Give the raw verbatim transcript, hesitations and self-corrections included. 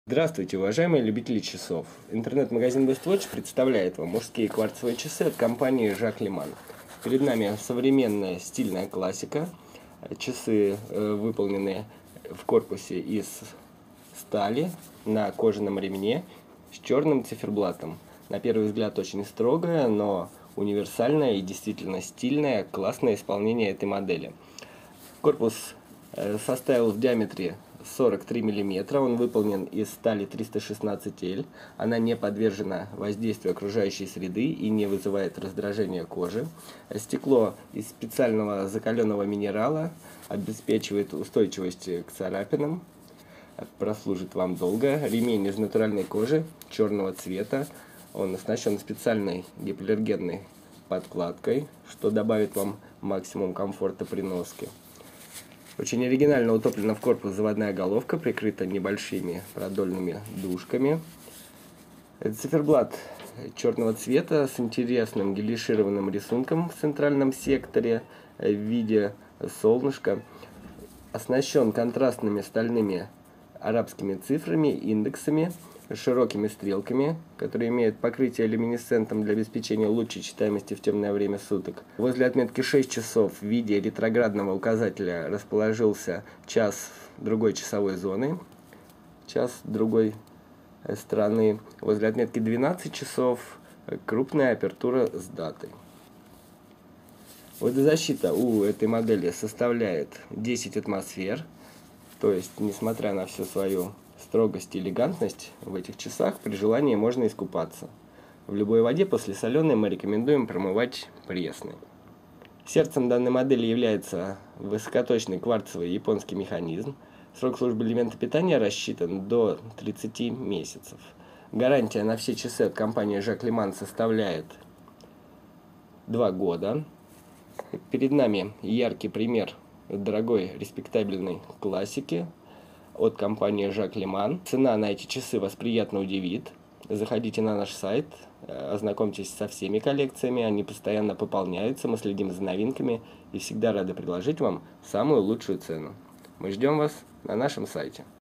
Здравствуйте, уважаемые любители часов! Интернет-магазин Best Watch представляет вам мужские кварцевые часы от компании Жак Лиман. Перед нами современная стильная классика. Часы э, выполнены в корпусе из стали на кожаном ремне с черным циферблатом. На первый взгляд очень строгое, но универсальное и действительно стильное, классное исполнение этой модели. Корпус э, составил в диаметре сорок три миллиметра, он выполнен из стали триста шестнадцать эль, она не подвержена воздействию окружающей среды и не вызывает раздражения кожи. Стекло из специального закаленного минерала обеспечивает устойчивость к царапинам, прослужит вам долго. Ремень из натуральной кожи черного цвета, он оснащен специальной гипоаллергенной подкладкой, что добавит вам максимум комфорта при носке. Очень оригинально утоплена в корпус заводная головка, прикрыта небольшими продольными дужками. Это циферблат черного цвета с интересным гелишированным рисунком в центральном секторе в виде солнышка. Оснащен контрастными стальными арабскими цифрами, индексами, широкими стрелками, которые имеют покрытие люминесцентом для обеспечения лучшей читаемости в темное время суток. Возле отметки шесть часов в виде ретроградного указателя расположился час другой часовой зоны, час другой страны. Возле отметки двенадцать часов крупная апертура с датой. Водозащита у этой модели составляет десять атмосфер, то есть, несмотря на всю свою строгость и элегантность, в этих часах при желании можно искупаться. В любой воде после соленой мы рекомендуем промывать пресной. Сердцем данной модели является высокоточный кварцевый японский механизм. Срок службы элемента питания рассчитан до тридцати месяцев. Гарантия на все часы от компании Жак Лиман составляет два года. Перед нами яркий пример дорогой респектабельной классики от компании Жак Лиман. Цена на эти часы вас приятно удивит. Заходите на наш сайт, ознакомьтесь со всеми коллекциями, они постоянно пополняются, мы следим за новинками и всегда рады предложить вам самую лучшую цену. Мы ждем вас на нашем сайте.